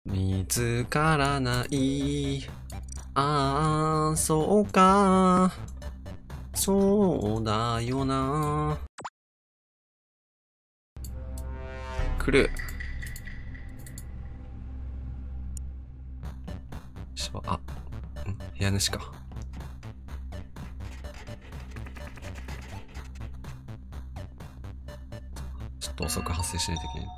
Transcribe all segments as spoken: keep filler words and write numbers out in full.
見つからない。ああ、そうか。そうだよな。来る。しば、あ、ん部屋主か。ちょっと遅く発生しないといけない。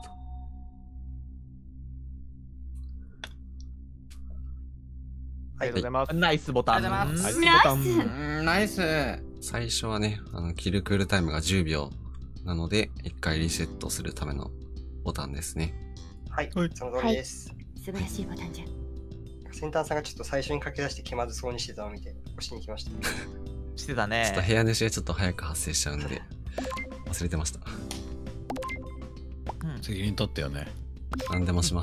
ありがとうございます。 ナイスボタン。 ナイスボタン。ナイス。 最初はね、あの、キルクールタイムがじゅうびょうなので、一回リセットするためのボタンですね。 はい、その通りです。 素晴らしいボタンじゃん。 先端さんがちょっと最初に駆け出して気まずそうにしてたのを見て、押しに来ました。 してたね。 ちょっと部屋主がちょっと早く発生しちゃうんで、忘れてました。 うん、責任取ったよね。 何でもします。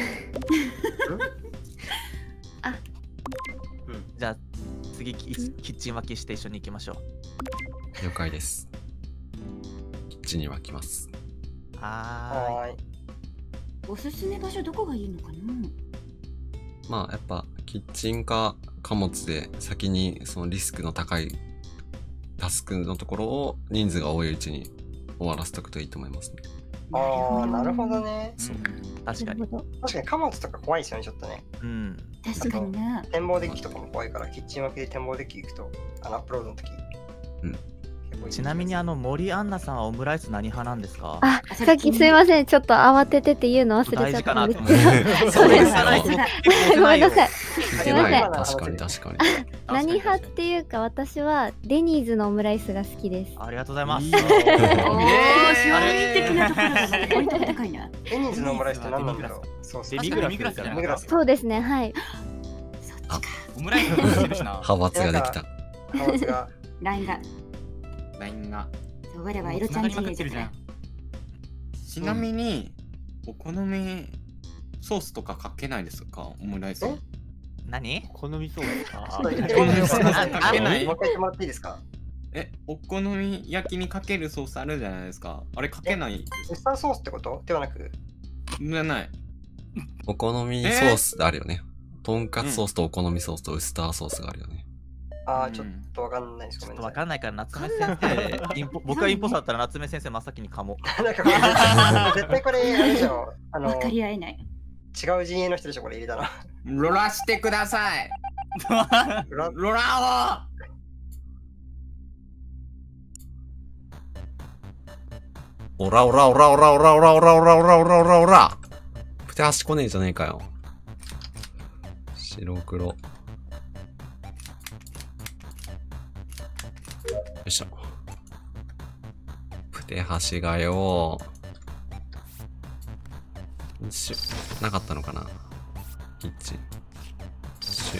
あ、うん、じゃあ次キッチン脇して一緒に行きましょう。了解です。キッチンに沸きます。 はーい。 おすすめ場所どこがいいのかな。 まあやっぱキッチンか貨物で先にそのリスクの高いタスクのところを人数が多いうちに終わらせておくといいと思いますね。 ああ、なるほどね。 そう。 確かに。 確かに貨物とか怖いですよね、ちょっとね。 うん。 確かにね。 展望デッキとかも怖いから、キッチン脇で展望デッキ行くと、あのアップロードの時。 うん。 ちなみにあの森アンナさんはオムライス何派なんですか？ あ、さっきすいません、ちょっと慌ててて言うの忘れちゃったんですけど。ごめんなさい。ごめんなさい。すいません。 確かに確かに。 何派っていうか、私はデニーズのオムライスが好きです。 ありがとうございます。 おお、衝撃的なところだね。ポイント高いな。 デニーズのオムライスって何なんだろう。そうそう。 デミグラスですデミグラス。 そうですね、はい。 そっちか。 オムライスのしてるしな。 派閥ができた。 派閥が。 ラインが。 ラインが。 我は色ちゃん陣営じゃん。 ちなみに、お好みソースとかかけないですか、オムライス。 何？ お好みソースか。 言ってもらっていいですか？ え、お好み焼きにかけるソースあるじゃないですか。あれかけない。 ウスターソースってことではなく？ じゃない。 お好みソースあるよね。とんかつソースとお好みソースとウスターソースがあるよね。 ああ、ちょっとわかんないです。 ちょっとわかんないから夏目先生、インポ僕がインポスだったら夏目先生真っ先にかも。 なんか絶対これあれでしょ。あのわかり合えない。 違う陣営の人でしょこれ入れたら。 ロラしてください。ロロラを。オラオラオラオラオラオラオラオラオラオラオラオラ。プテ端こねえじゃねえかよ。白黒。よいしょ。プテ端がよー。シュなかったのかな。キッチン。シュ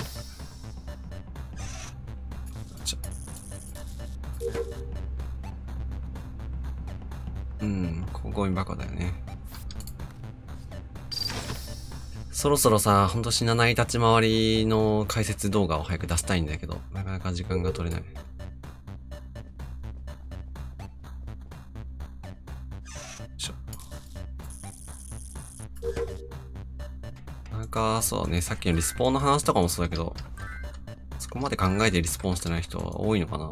ちょうん、ここゴミ箱だよね。そろそろさ、ほんと死なない立ち回りの解説動画を早く出したいんだけど、なかなか時間が取れない。なんか、そうね、さっきのリスポーンの話とかもそうだけど、そこまで考えてリスポーンしてない人は多いのかな。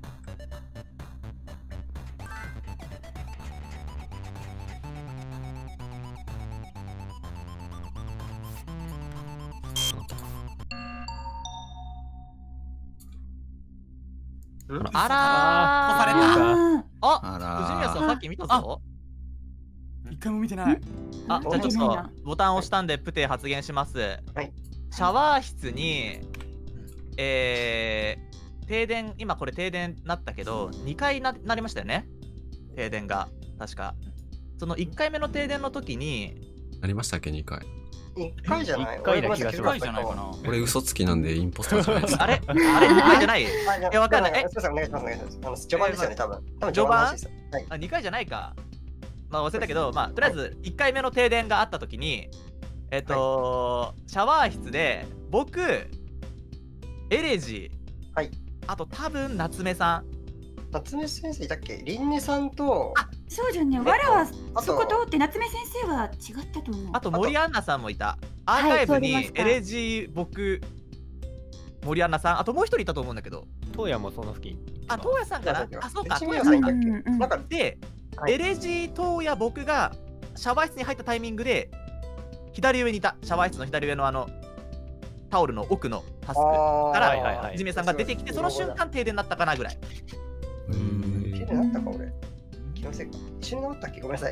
あらー、 押された。 あ、藤宮さんさっき見たぞ。 一回も見てない。 あ、じゃあちょっとボタン押したんでプテ発言します。 はい。 シャワー室に、えー、停電、今これ停電なったけど、にかいな、なりましたよね。停電が。確か。そのいっかいめの停電の時に、 ありましたっけ、にかい。 いっかいじゃない？いっかいだ気がします。 これ嘘つきなんでインポスターじゃないですか。 あれあれにかいじゃない？え、わかんない。え、 すみません、お願いします、お願いします。あの、序盤ですよね、多分。多分序盤？ はい。 あ、にかいじゃないか。まあ忘れたけど、まあとりあえずいっかいめの停電があった時に、えっと、シャワー室で僕、エレジ、 はい。 あと多分夏目さん。 夏目先生いたっけ？リンネさんと、 そうじゃね、わらはあそことって夏目先生は違ったと思う。 あと森アンナさんもいた。アーカイブはい通りまにしたエレジー僕森アンナさん、あともう一人いたと思うんだけど、 東野もその付近。 あ、東野さんかな。あ、そうか、 一東野さんか。 名さんいたっけ、 うんうんなんかで、 はいエレジー東野僕がシャワー室に入ったタイミングで左上にいた。シャワー室の左上のあのタオルの奥のタスクあーからはいはいはいじめさんが出てきて、その瞬間停電になったかなぐらい。 うーん綺麗になったか俺。気のせいか。一緒に治ったっけ、ごめんなさい。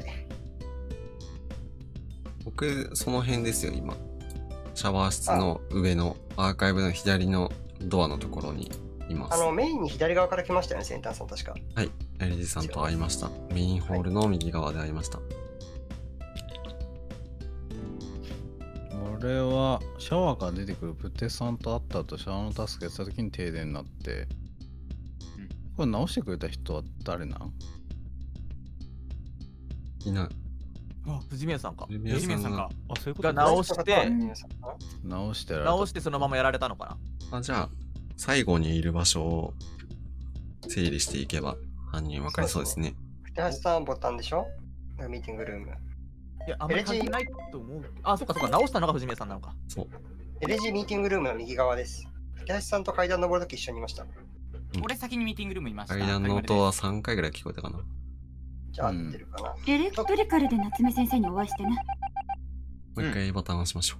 僕、その辺ですよ、今。シャワー室の上のアーカイブの左のドアのところにいます。 あの、メインに左側から来ましたよね、先端さん確か。 はい、エレジさんと会いました。メインホールの右側で会いました。 俺はシャワーから出てくるプテさんと会った後シャワーのタスクやってた時に停電になって、これ直してくれた人は誰なん？ いない。 あ、藤宮さんか。 藤宮さんが。 あ、そういうことが直して皆さんかな直してやられた直してそのままやられたのかな。 あ、じゃあ、最後にいる場所を整理していけば犯人分かりそうですね。 藤橋さんボタンでしょ、ミーティングルーム。 いや、あんまり関係ないと思う。あ、そっかそっか、直したのが藤宮さんなのか。 そう。 エレジーミーティングルームの右側です。藤橋さんと階段登るとき一緒にいました。 俺先にミーティングルームいました。 階段の音はさんかいぐらい聞こえたかな。 じゃあ合ってるかな。 エレクトリカルで夏目先生にお会いしてね。 もう一回ボタン押しましょ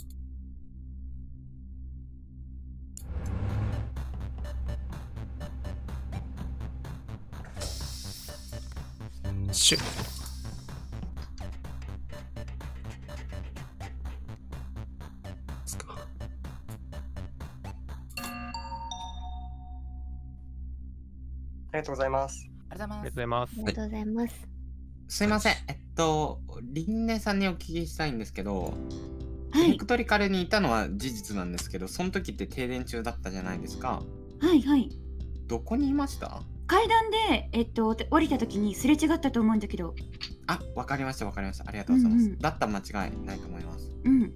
う。うんしゅ。ですか。 ありがとうございます。 ありがとうありがとうございございますあ。りがとうございます。 すいません。えっと、リンネさんにお聞きしたいんですけど、 はいエレクトリカルにいたのは事実なんですけど、その時って停電中だったじゃないですか。 はいはい。 どこにいました？ 階段で、えっと、降りた時にすれ違ったと思うんだけど。 あ、わかりましたわかりました。ありがとうございます。 うんうんだったら間違いないと思います。 うん。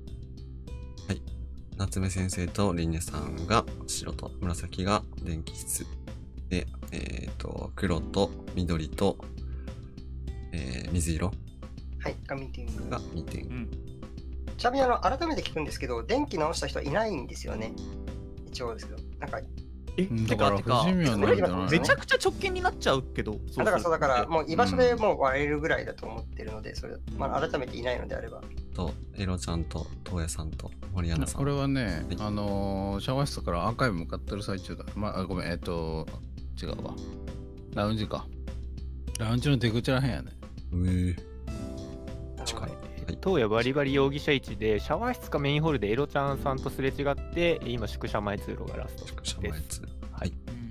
夏目先生とリンネさんが白と紫が電気室で、えっ、と、黒と緑と、えー水色はい、がミーティング。 がミーティング。 うん。 ちなみにあの改めて聞くんですけど、電気直した人はいないんですよね。一応ですけど。なんか、 え、 うんてだからかてか、 藤宮なんじゃないの？ めちゃくちゃ直近になっちゃうけど。 あだからそうだから、もう居場所でうんもう割れるぐらいだと思ってるので、それ、まあ、改めていないのであれば。 と、エロちゃんと、東野さんと、森アナさん。 これはね、 はいあのーシャワー室からアーカイブ向かってる最中だ。まあ、あごめん、えっ、と、違うわ。ラウンジか。ラウンジの出口らへんやね。 うーな近い。 のではい。 東野バリバリ容疑者位置で、シャワー室かメインホールでエロちゃんさんとすれ違って、今、宿舎前通路がラスト宿舎です。 前通。はい。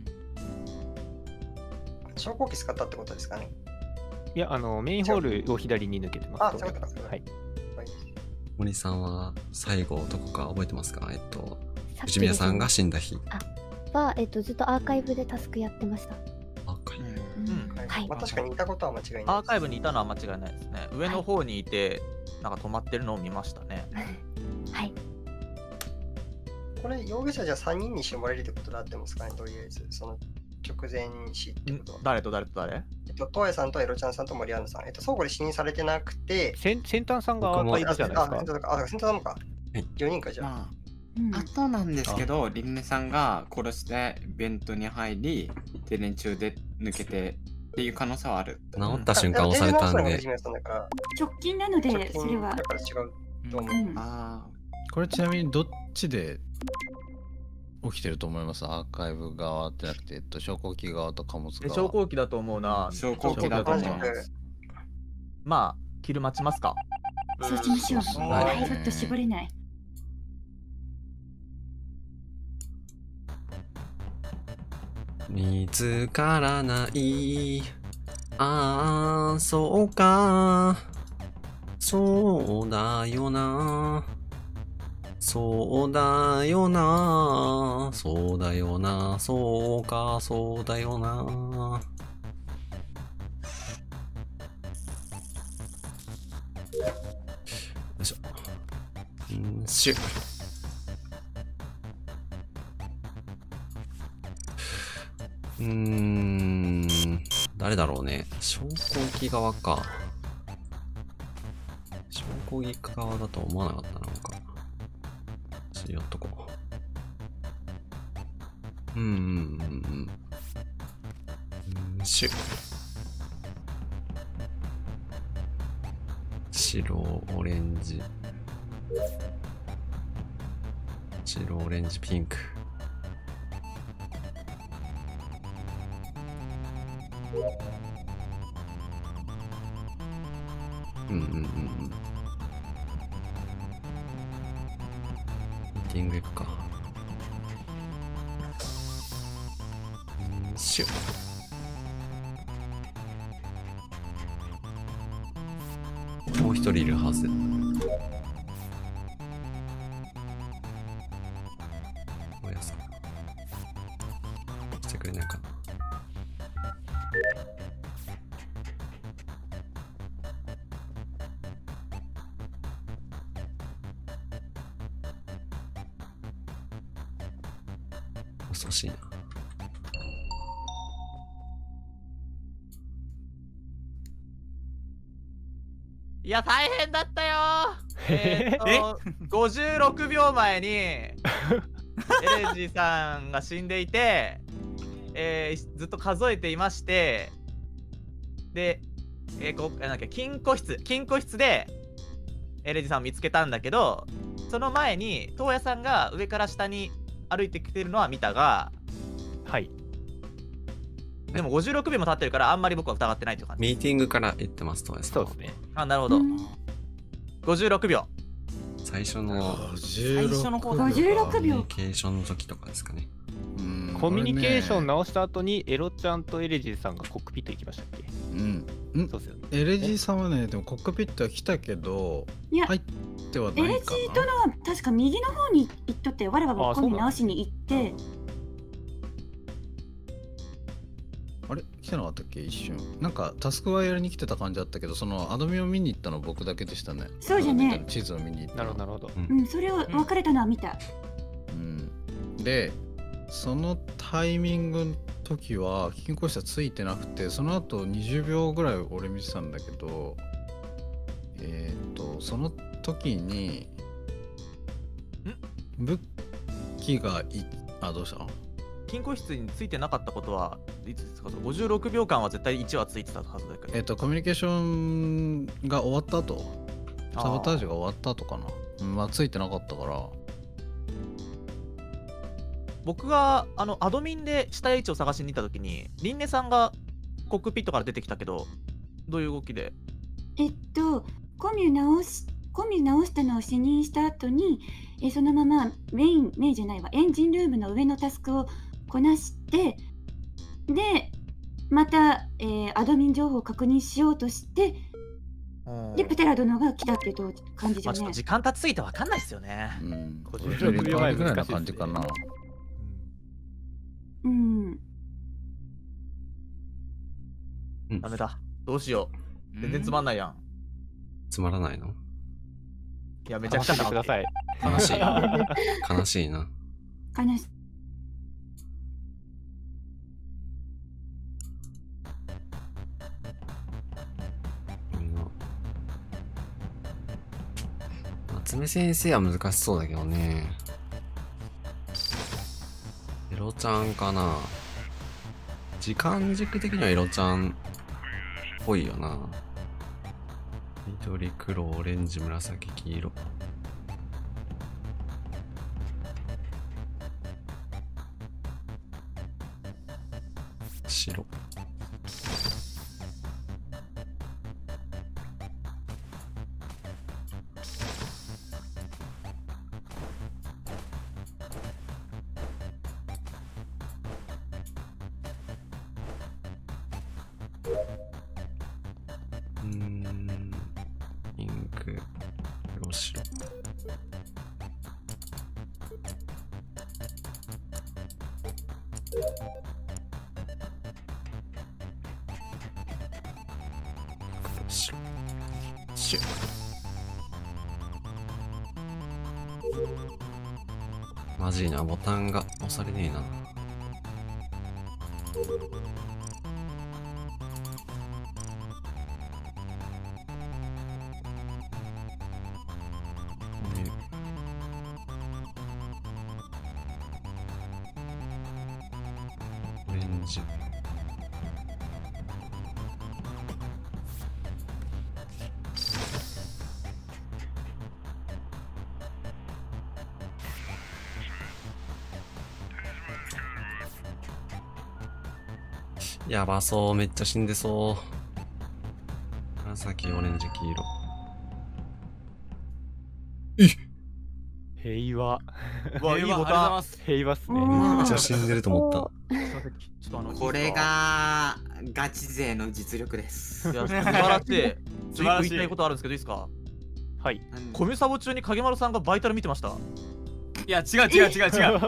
昇降機使ったってことですかね。 いや、あの、メインホールを左に抜けてます。 あ、 東野そういうことか。 はい。 はい森さんは最後どこか覚えてますか？えっと、 さっき藤宮さんが死んだ日。 は、えっと、ずっとアーカイブでタスクやってました。 アーカイブ。 うん。 はいはいまあ、確かにいたことは間違いないです。 アーカイブにいたのは間違いないですね。上の方にいて、なんか止まってるのを見ましたね。 はい。 これ、容疑者じゃさんにんに絞れるってことであってますかね、とりあえず。その直前死ってんことは。 誰と誰と誰？ えっと、トエさんとエロちゃんさんと森アナさん。えっと、相互で死因されてなくて、 先先端さんがアーカイブじゃないですあ、 かセン。ターか。あ、センターさんもか。 はいよにんかじゃあ。 まうんあ、あとなんですけど、リンネさんが殺してベントに入り、停電中で抜けてっていう可能性はある。 治った瞬間押されたんで、 藤宮さんだから、 直近なので、 直近それはだ。から違うと思う。 うん。 あこれちなみにどっちで起きてると思います？アーカイブ側ってなくて、えっと、昇降機側と貨物え側。 昇降機だと思うなあ、。昇降機だと同じ思います。 く。 まあ、キル待ちますか。 そうしましょう。 はいはい、ちょっと絞れない。 見つからない。ああ、そうか。そうだよな。そうだよな。そうだよな。そうか、そうだよな。よいしょ。んーしゅ。うーん。 誰だろうね。昇降機側か。昇降機側だと思わなかったな、なんか。ちょっとやっとこう。うんうんうんうん。うんしゅ。白、オレンジ。白、オレンジ、ピンク。うんうんうんうん。ミーティング行くか。うんしゅ。もう一人いるはず。おやさん。してくれないかな。遅しいな。 いや、大変だったよー。えーっと、ごじゅうろくびょうまえに、エレジーさんが死んでいて、えー、ずっと数えていまして、で、えー、こなんだっけ、金庫室、金庫室で、エレジーさんを見つけたんだけど、その前に、トウヤさんが上から下に歩いてきてるのは見たが、 はい。 でもごじゅうろくびょうも経ってるから、あんまり僕は疑ってないという感じ。 ミーティングから言ってます、トウヤさん。 そうですね。 あ、なるほど。ごじゅうろくびょう。最初の最初のごじゅうろくびょう。 コミュニケーションの時とかですかね。 コミュニケーション直した後にエロちゃんとエレジーさんがコックピット行きましたっけ？ うん。んそうですよね。 エレジーさんはね、でもコックピットは来たけど、 いや入ってはないかな。 エレジー殿は確か右の方に行っとって、我々はここに直しに行って、 あれ来てなかったっけ一瞬。なんかタスクはやりに来てた感じだったけど、そのアドミを見に行ったの僕だけでしたね。 そうじゃね。 地図を見に行った。 なるほどなるほど。 うん、それを別れたのは見た。 うん。で、そのタイミングの時は金庫室はついてなくて、その後にじゅうびょうぐらい俺見てたんだけど、えっとその時に武器がいあどうしたの？ 金庫室についてなかったことはいつですか？ごじゅうろくびょうかんは絶対いちはついてたはずだけど。 えっとコミュニケーションが終わった後、サボタージュが終わった後かな。うん、まあついてなかったから。 僕があのアドミンで死体位置を探しに行った時にリンネさんがコックピットから出てきたけど、どういう動きで？ えっとコミュ直しコミュ直したのを視認した後に、えそのままメインメインじゃないわエンジンルームの上のタスクをこなして、でまた、えー、アドミン情報を確認しようとして、でプテラ殿が来たっていう感じじゃね。 まあ、ちょっと時間経ちすぎて分かんないですよね。 うん。 ごじゅうろくびょうまえぐらいな感じかな。 うん。 うん、ダメだ。どうしよう。全然つまんないやん。 つまらないの？ いや、めちゃくちゃください。 悲しい。悲しいな。 悲しい。 夏目先生は難しそうだけどね。エロちゃんかな。時間軸的にはエロちゃんっぽいよな。緑、黒、オレンジ、紫、黄色。白。うーん、ピンク、黒、白。黒、白。白。マジいな、ボタンが押されねえな。 ンジ。やばそう、めっちゃ死んでそう。紫、オレンジ、黄色。 平和。 うわ、いいボタン。 平和っすね。 めっちゃ死んでると思った。 これがガチ勢の実力です。 いや、素晴らしい。ちょっと言いたいことあるんですけどいいですか？ はい。 コミュサボ中に影丸さんがバイタル見てました。 いや、違う違う違う違う。違う違う違う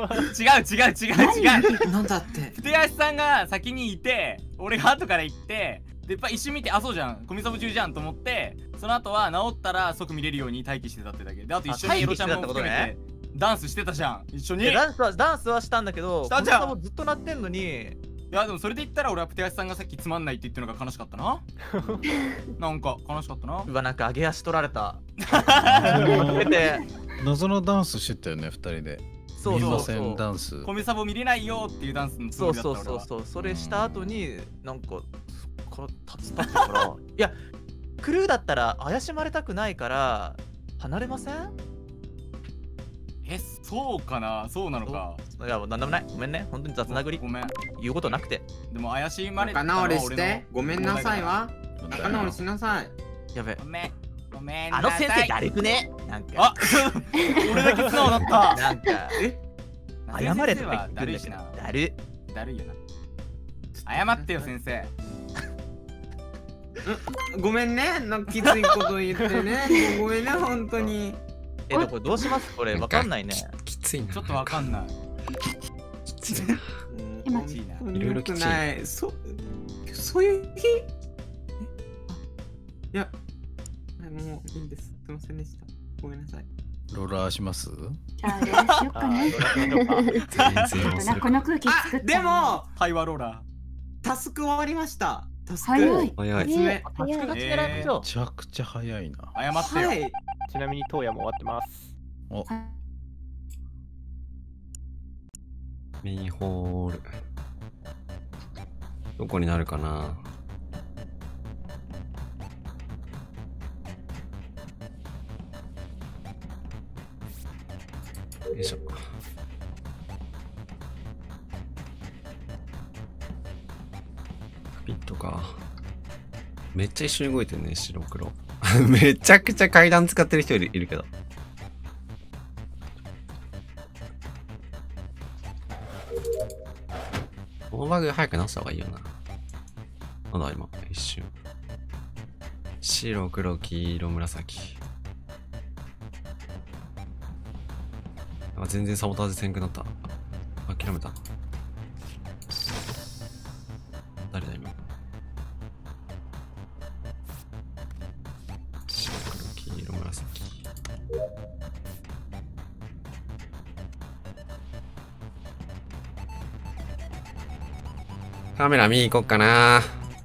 違う。 なんだって。 ふてやしさんが先にいて、俺が後から行って、で、やっぱ一瞬見て、あ、そうじゃん。コミュサボ中じゃんと思って、その後は治ったら即見れるように待機してたってだけで、あと一緒にエロちゃんも含めてダンスしてたじゃん。一緒に。 ダンスはダンスはしたんだけど、 したじゃん。 コミュサボずっと鳴ってんのに。 いやでもそれで言ったら俺はふてやしさんがさっきつまんないって言ってるのが悲しかったな。なんか悲しかったな。 うわ、なんか上げ足取られた。 謎のダンスしてたよね、ふたりで。 そうそうそう。 ダンス。 コミサボ見れないよっていうダンスのつもりだった俺は。 そうそうそうそう。それした後になんかそっから立つ立つから。いや、クルーだったら怪しまれたくないから離れません？ え、そうかな、そうなのか。 いや、なんでもない。ごめんね。本当に雑なぐり。 ごめん。 言うことなくて。 でも怪しまれた仲直りして。ごめんなさいわ。仲直りしなさい。 やべ。 ごめん。ごめん。 あの先生だるくね。なんか。 あ、俺だけ素直だった。 なんか。え？謝れとか言ってるしな。だる。 だるいよな。謝ってよ先生。 ごめんね。なんかきついこと言ってね。ごめんね本当に。 え、でこれどうします？これわかんないね。 きついな。 ちょっとわかんない。 きついな。 いろいろきつい。そ、そういう日？え、あ、いや、もういいんです。すみませんでした。ごめんなさい。 ローラーします？ じゃあ、よろしよっかね。この空気作った。 でも、 会話ローラー。タスク終わりました。タスク。 早い。 タスクが違いましょう。 めちゃくちゃ早いな。 謝ってよ。 ちなみに当夜も終わってます。 お。 メインホール。どこになるかな。よいしょ。ピットか。めっちゃ一緒に動いてるね、白黒。めちゃくちゃ階段使ってる人いるいるけど。このバグ早く直した方がいいよな。なんだ今、一瞬。白、黒、黄色、紫。あ、全然サボタージせんくなった。諦めた。誰だ今。白、黒、黄色、紫。カメラ見に行こっかな。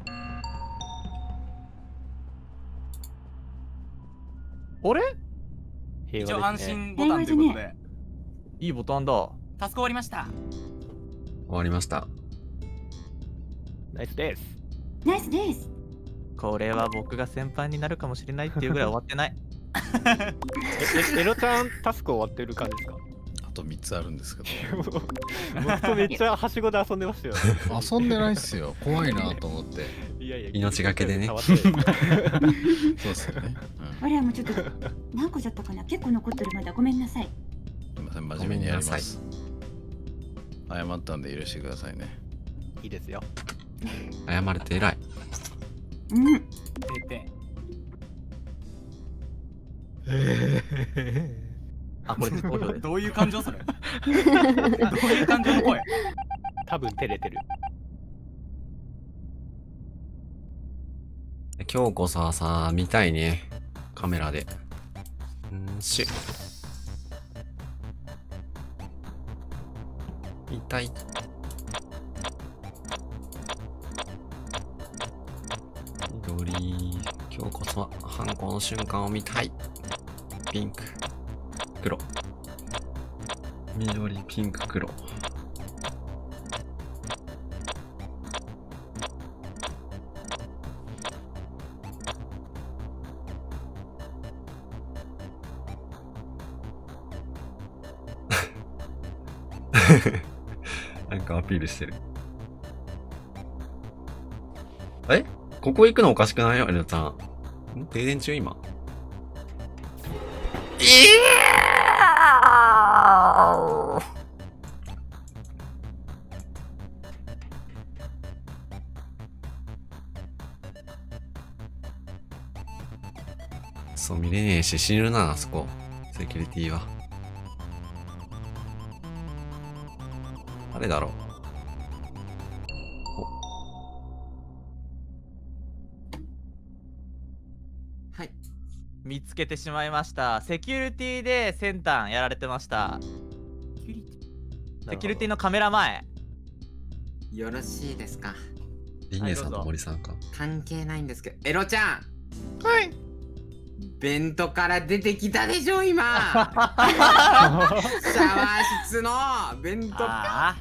あれ？ 一応安心ボタンということで。 いいボタンだ。 タスク終わりました。 終わりました。 ナイスです。 ナイスです。 これは僕が先輩になるかもしれないっていうぐらい終わってない。 え、エロちゃんタスク終わってる感じですか？ あとみっつあるんですけど。 僕とめっちゃはしごで遊んでましたよ。 遊んでないっすよ。怖いなと思って。 いやいや、 命がけでね。 そうっすよね。 あれはもうちょっと何個だったかな。結構残ってるまだ。ごめんなさい。 すみません、真面目にやります。謝ったんで許してくださいね。 いいですよ。 謝れて偉い。 うん。 てて。 あ、これ投票で。 どういう感情それ？どういう感情の声？ 多分照れてる。 今日こそはさ、見たいね。カメラで。んーしゅ。見たい。緑。今日こそは犯行の瞬間を見たい。ピンク。黒。緑、ピンク、黒。 なんかアピールしてる。えここ行くのおかしくないよ、エルちゃん。ん停電中今。いやーそう見れねえし死ぬな、あそこ。セキュリティは。誰だろう。 はい。 見つけてしまいました。セキュリティで先端やられてました。セキュリティのカメラ前。 よろしいですか。 リンネさんと森さんか。 関係ないんですけど、エロちゃん。 はい。 ベントから出てきたでしょ今。シャワー室のベント。あ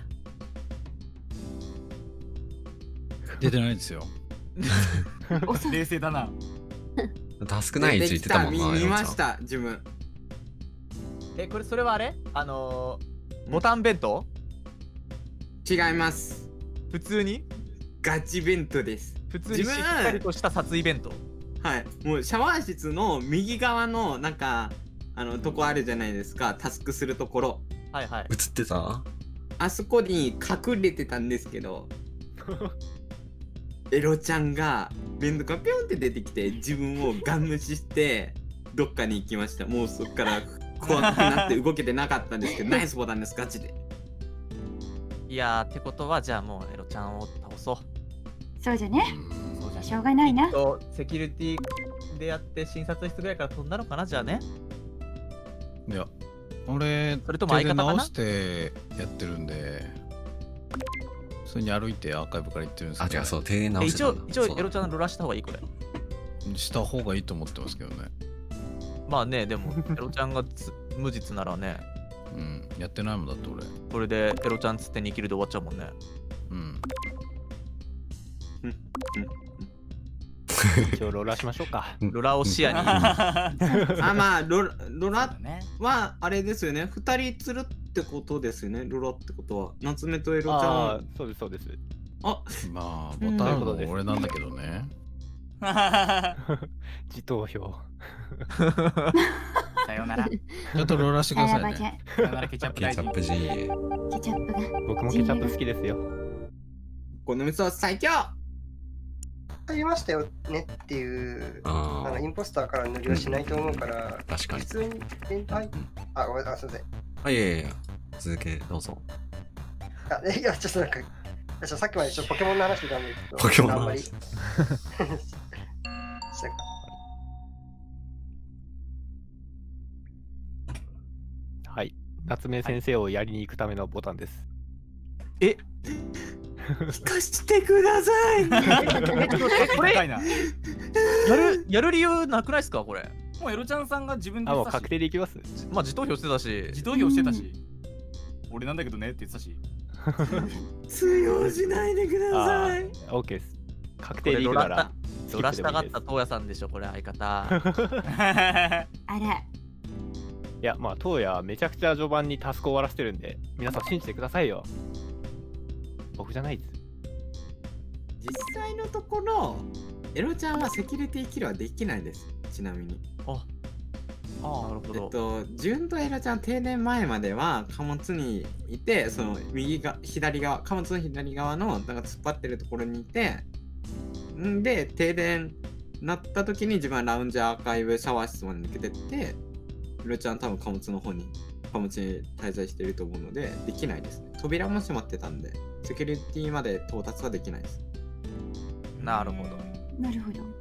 出てないですよ。 冷静だな。 タスクない位置言ってたもんな。 見ました自分。 え、これそれはあれあのー、ボタン弁当違います。 普通にガチ弁当です。 普通にしっかりとした殺意弁当。 はい、もうシャワー室の右側のなんかあのとこあるじゃないですか、タスクするところ。 はいはい。 映ってた？ あそこに隠れてたんですけどエロちゃんがベントからピョンって出てきて自分をガン無視してどっかに行きました。もうそっから怖くなって動けてなかったんですけどナイスボタンです、ガチで。 いやーってことはじゃあもうエロちゃんを倒そう。 そうじゃね。しょうがないな。 セキュリティでやって診察室ぐらいから飛んだのかな、じゃあね。 いや、俺、 それとも相方かな？ 直してやってるんで、それに歩いてアーカイブから行ってるんですけど、 あ、違う、そう、停電直して一応、一応エロちゃんロラした方がいいこれ。 した方がいいと思ってますけどね。 まあね、でもエロちゃんがつ無実ならね。 うん、やってないもんだって俺。 これでエロちゃんつってにキルで終わっちゃうもんね。 うん。 一応ロラしましょうか。 ロラを視野に。 あ、まあロラロラはあれですよね。二人釣るってことですよね。ロラってことは夏目とエロちゃん。 ああ、そうですそうです。 あ、 まあボタンも俺なんだけどね。 自投票。 さよなら。 ちょっとローラしてくださいね。 さよならケチャップ大臣。 ケチャップ ジーエー。 ケチャップが。 僕もケチャップ好きですよ。 この味噌最強。 ありましたよねっていうああのインポスターから塗りはしないと思うから、 うん、確かに普通に電体あごめんなさい。 あ、いやいやいや、続けどうぞ。 あいやちょっとなんかさっきまでちょっとポケモンの話してたんでポケモンの話あんまりはい、夏目先生をやりに行くためのボタンです。 え聞かしてください。 これやるやる理由なくないですかこれ。 もうエロちゃんさんが自分であ、 言ったし。 もう確定でいきます。 まあ自投票してたし。 自投票してたし。俺なんだけどねって言ってたし。 通用しないでください。 オーケーです。確定でいくなら。 ロラしたかった東野さんでしょこれ相方。 あら。 いや、まあ、東野めちゃくちゃ序盤にタスク終わらせてるんで、皆さん信じてくださいよ。僕じゃないです。 実際のところ、エロちゃんはセキュリティキルはできないです。ちなみに。 ああ、なるほど。 えっと、純とエロちゃん停電前までは貨物にいて、その右が左側、貨物の左側のなんか突っ張ってるところにいて、んで、停電なった時に自分はラウンジアーカイブシャワー室まで抜けてって、エロちゃん多分貨物の方に、貨物に滞在していると思うので、できないですね。扉も閉まってたんで、セキュリティまで到達はできないです。 なるほど。 なるほど。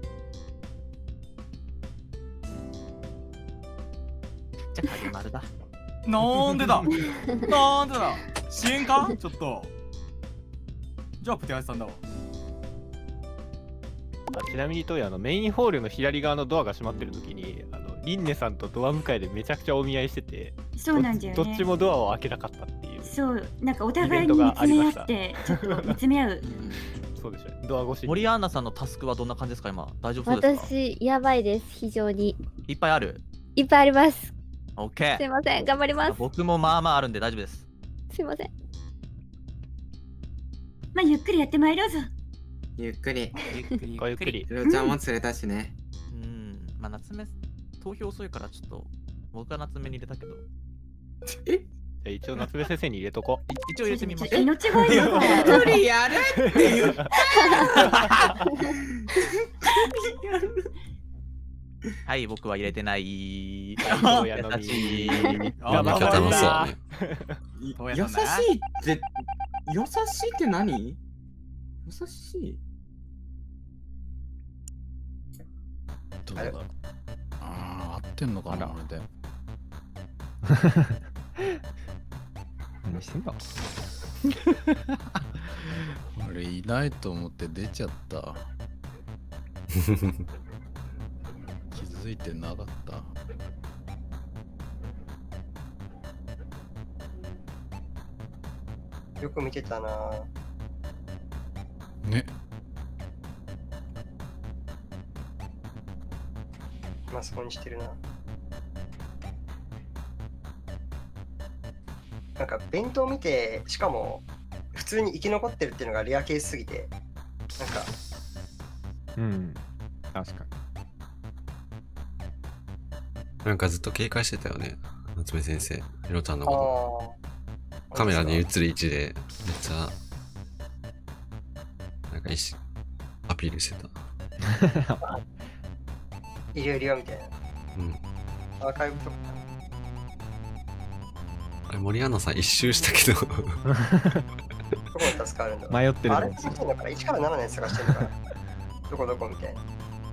じゃあ影丸だ。 なんでだなんでだ支援かちょっと。じゃあプテアイさんだわ。 あちなみに東野、あのメインホールの左側のドアが閉まってる時に、あのリンネさんとドア向かいでめちゃくちゃお見合いしてて、 そうなんだよね。 どっちもドアを開けなかったっていう。 そう、なんかお互いに見つめ合って、ちょっと見つめ合う。 そうでしょ。ドア越し。 森アンナさんのタスクはどんな感じですか今？大丈夫そうですか？ 私やばいです非常に。 いっぱいある？ いっぱいあります。 オッケー。 すいません頑張ります。 僕もまあまああるんで大丈夫です。 すいません。 まあゆっくりやってまいろうぞ。 ゆっくり。 ゆっくりごゆっくり。 ひろちゃんも釣れたしね。 うん、まあ夏目投票遅いからちょっと僕が夏目に入れたけど。 え？ じゃあ一応夏目先生に入れとこう。 一応入れてみましょう。 命乞いよこれ。 一人やるって言った。 はい、僕は入れてない。 はい、のみ。 あ今日楽しそうだね。 優しいって優しいって何？優しい。 どうだろう。ああ、合ってんのかな、俺で。 何してんだ。 俺いないと思って出ちゃった。気づいてなかった。 よく見てたな。 ね。 まあそうにしてるな。なんか弁当見て、しかも普通に生き残ってるっていうのがレアケースすぎて、なんかうん確かになんかずっと警戒してたよね、夏目先生、ひろちゃんのこあと。カメラに映る位置でめっちゃなんか意識アピールしてた。 いるよいるよみたいな。 うん。 アーカイブとか。 あれ森アナさん一周したけど。 どこに助かるんだろう。 迷ってるあれって言ってんのかな、いちからななのやつ探してるのかな。どこどこみたいな。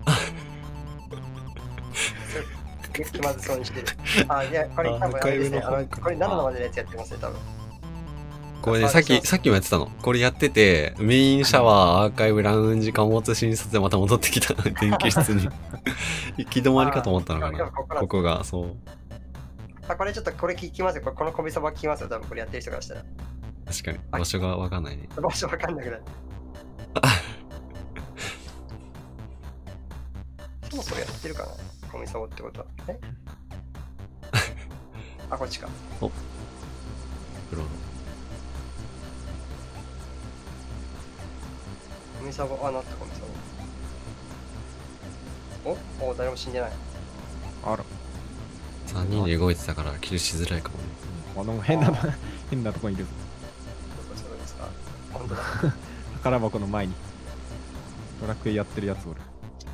気まずそうにしてる。あ、いや、これ多分あれですね。あのこれななまでのやつやってますね、多分。 これね、さっき、さっきもやってたの。これやってて、メインシャワー、アーカイブ、ラウンジ、貨物診察でまた戻ってきた。電気室に。行き止まりかと思ったのかな。ここが、そう。 あ、これちょっとこれ聞きますよ。これこのコビそば聞きますよ。多分これやってる人からしたら。 確かに、場所がわかんないね。 場所わかんなくなる。そもそもやってるかな、コミサボってことは。えあ、こっちか。 おプロの。 コミサボ、あ、なったコミサボ。おお、誰も死んでない。 あら。 さんにんで動いてたから、キルしづらいかもね。 あの変な、変なとこにいる。 どこそれですか。本当だ。 宝箱の前に。ドラクエやってるやつおる。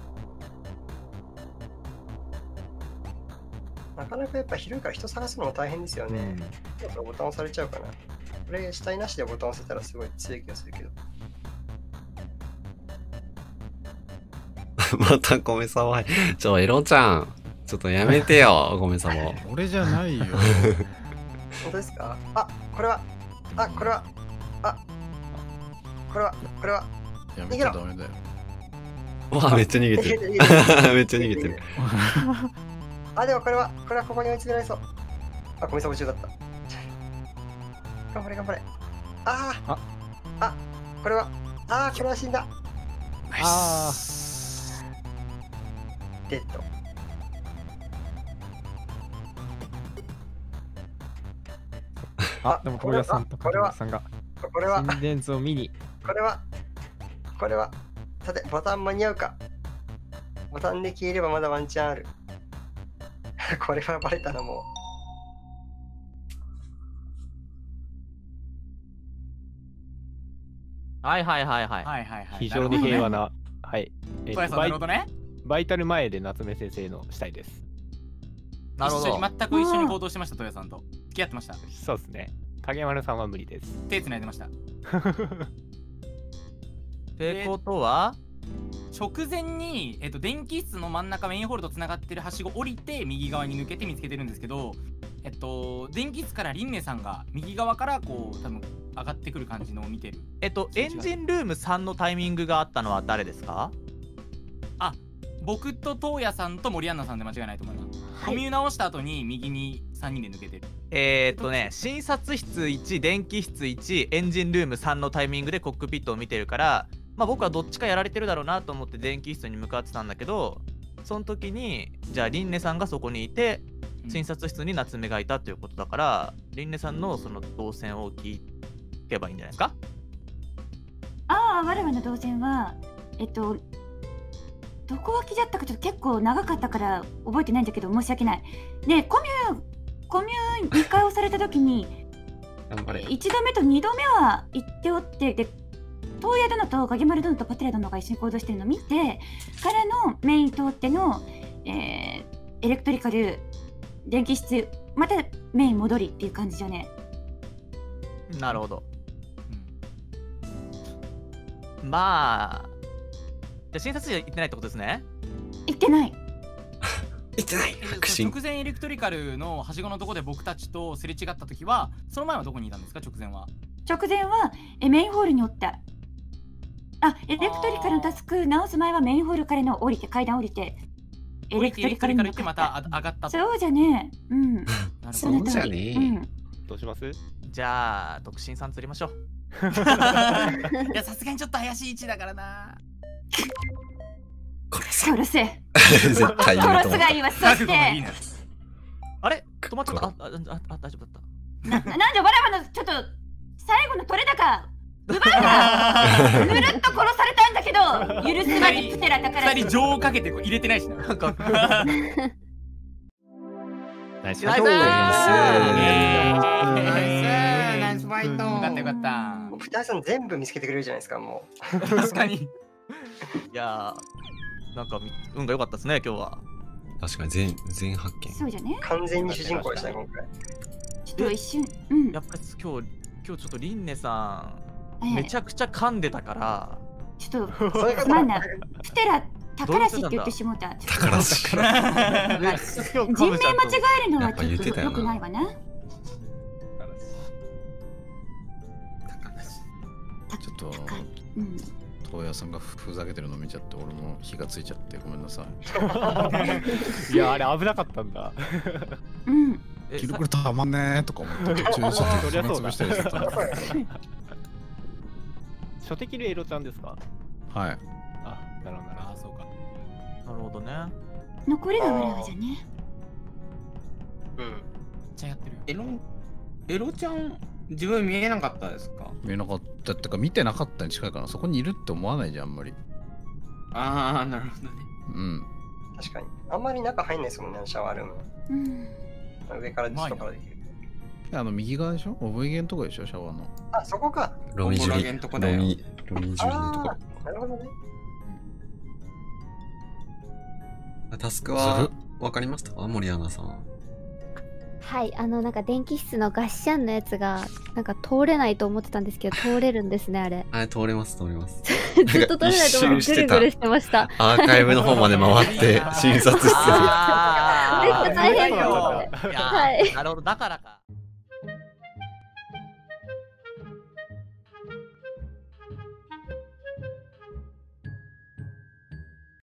なかなかやっぱ広いから人探すのも大変ですよね。ちょっとボタン押されちゃうかな。これ、死体なしでボタン押せたらすごい強い気がするけど。 また米サボ。ちょ、エロちゃん。ちょっとやめてよ、米サボ。 俺じゃないよ。 本当ですか。あ、これは。あ、これは。あ、これは。これは。 やめちゃダメだよ。 わあ、めっちゃ逃げてる。めっちゃ逃げてる。 あ、でもこれは、これはここに追い詰められそう。あ、米サボ中だった。頑張れ頑張れ。ああ。あ、これは。ああ、これは死んだ。 ああ。 デッド。 あ、でも東野さんとかさんがこれは心電図を見に。 これはこれはさて、ボタン間に合うか。ボタンで消えればまだワンチャンある。これはバレたな、もう。 はいはいはいはい。 はいはいはい。 非常に平和な。はい。 えー、なるほどね。 バイタル前で夏目先生の死体です。 なるほど。 一緒に全く一緒に行動してました、トヨさんと。付き合ってました。 そうですね。影丸さんは無理です。 手繋いでました。 ってことは直前に、えっと、電気室の真ん中メインホールとつながってるはしご降りて右側に抜けて見つけてるんですけど、えっと、電気室からリンネさんが右側からこう多分上がってくる感じのを見てる。 えっとエンジンルームさんのタイミングがあったのは誰ですか？ あ、僕とトウヤさんと森アンナさんで間違いないと思います。コミュ直した後に右にさんにんで抜けてる。 えー、っとね、診察室いち、電気室いち、エンジンルームさんのタイミングでコックピットを見てるから、まあ僕はどっちかやられてるだろうなと思って電気室に向かってたんだけど、その時にじゃあリンネさんがそこにいて診察室に夏目がいたということだから、リンネさんのその動線を聞けばいいんじゃないですか。 ああ、我々の動線は、えっと、どこ脇だったかちょっと結構長かったから覚えてないんだけど申し訳ない。で、コミュー、コミューにかいをされた時に、 頑張れ。 いちどめとにどめは行っておって、で、東野殿とガギマル殿とパテラ殿が一緒に行動してるのを見てからのメイン通っての、えー、エレクトリカル、電気室、またメイン戻りっていう感じじゃね。 なるほど。うん、まあ、じゃあ診察室行ってないってことですね。 行ってない。 行ってない。確信。 直前エレクトリカルのはしごのとこで僕たちとすれ違った時は、その前はどこにいたんですか、直前は。 直前はえメインホールにおった。あ、エレクトリカルのタスク直す前はメインホールからの降りて、階段降りて、エレクトリカルに行ってまた上がった。 そうじゃねえ。うん。 そうじゃねえ。うん。 どうします？ じゃあ、独身さん釣りましょう。 いや、さすがにちょっと怪しい位置だからな。 殺せ。 絶対言うと思う。 殺すがいいわ。そして。 あれ止まっちゃった。あ、あ、あ、大丈夫だった。 な、なんで我々のちょっと最後の取れ高奪うな。ぬるっと殺されたんだけど、許すまでプテラだから。 二人情をかけて入れてないしな。なんか。 ナイスナイスナイスファイト。よかったよかった。 ふたりさん全部見つけてくれるじゃないですか、もう。確かに。 いやー、なんか運が良かったですね、今日は。 確かに全全発見。 そうじゃね。 完全に主人公でしたね、今回。 ちょっと一瞬。うん。 やっぱり今日、今日ちょっとリンネさん、めちゃくちゃ噛んでたから。 ちょっと、すまんな。プテラ、宝らしって言ってしもうた。 宝らし。 人名間違えるのはちょっと良くないわな。 ちょっと、東野さんがふざけてるの見ちゃって、俺も火がついちゃってごめんなさい。いや、あれ危なかったんだ。 うん。 記録たまんねーとか思って途中ちょっと潰したりしてたんだ。 初手切るエロちゃんですか？ はい。 あ、なるほどな。 あ、そうか。 なるほどね。 残りが我々じゃね。 うん。 じゃやってる。 エロ、エロちゃん、自分見えなかったですか？ 見えなかったってか、見てなかったに近いかな。そこにいるって思わないじゃん、あんまり。 ああ、なるほどね。 うん。 確かに。あんまり中入んないですもんね、シャワールーム。 うん。 上から下からできる。 あの右側でしょ？オブイゲンとこでしょ、シャワーの。 あ、そこか。 ロミジュリ。 ロミ、ロミ、 ロミジュリのところ。 なるほどね。 タスクはわかりましたか、森アナさん。 はい、あのなんか電気室のガッシャンのやつがなんか通れないと思ってたんですけど、通れるんですね、あれ。 はい、通れます通れます。 ずっと通れないと思ってぐるぐるしてました。 アーカイブの方まで回って診察室に。 めっちゃ大変だよ。 はい。なるほど、だからか。